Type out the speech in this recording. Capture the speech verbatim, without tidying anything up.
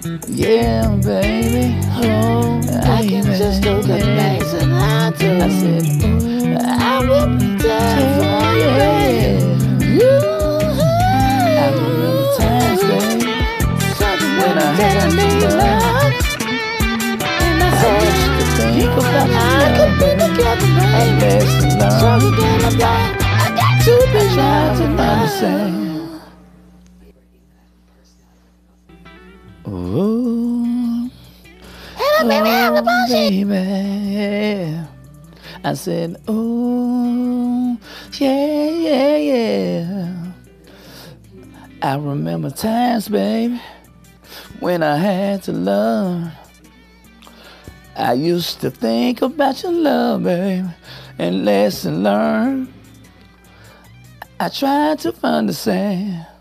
Yeah, baby. Oh, I can just do the things that I do. I said, ooh, I will be there for you, yeah, baby. yeah. You, I remember times, baby, something when I had telling me to love. love. And I I used to said, you think about and your I love, could be baby, together, and baby. lesson So you learned. gonna die. I got to be I tried to loving understand. now. Ooh, And I baby, I'm the oh, bullshit. baby. I said, ooh, yeah, yeah, yeah. I remember times, baby, when I had to love. I used to think about your love, baby, and lesson learned. I tried to understand.